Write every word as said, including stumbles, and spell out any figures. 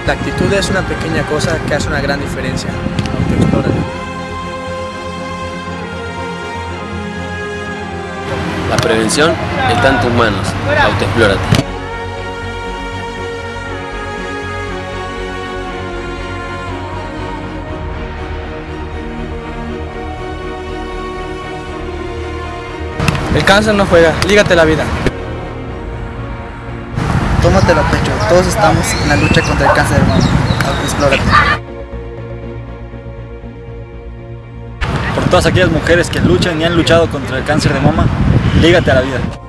La actitud es una pequeña cosa que hace una gran diferencia. Autoexplórate. La prevención está en tus manos. Autoexplórate. El cáncer no juega, lígate la vida. Tómatelo a pecho, todos estamos en la lucha contra el cáncer de mama. Autoexplórate. Por todas aquellas mujeres que luchan y han luchado contra el cáncer de mama, lígate a la vida.